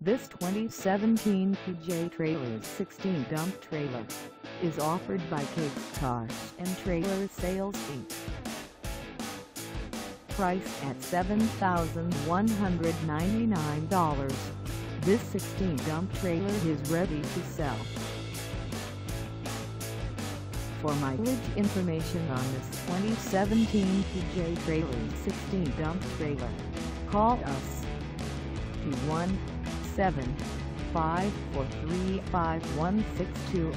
This 2017 PJ Trailers 16 dump trailer is offered by Cape Cars and Trailer Sales Inc. Priced at $7,199, this 16 dump trailer is ready to sell. For mileage information on this 2017 PJ Trailers 16 dump trailer, call us 217-543-5162.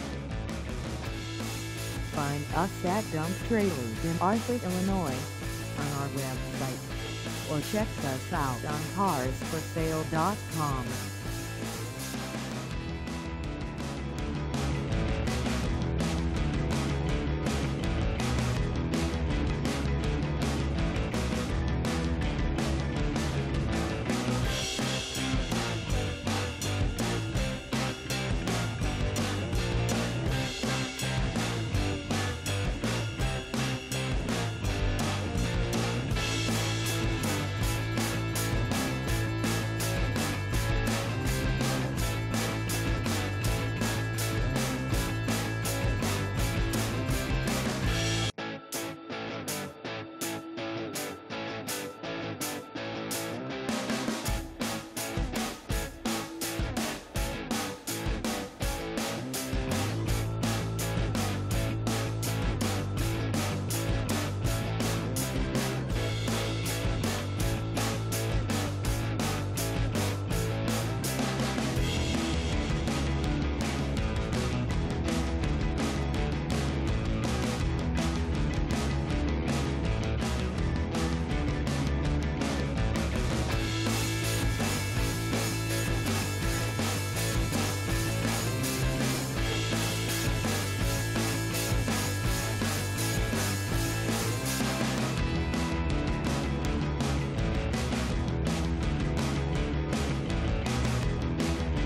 Find us at Dump Trailers in Arthur, Illinois, on our website, or check us out on carsforsale.com.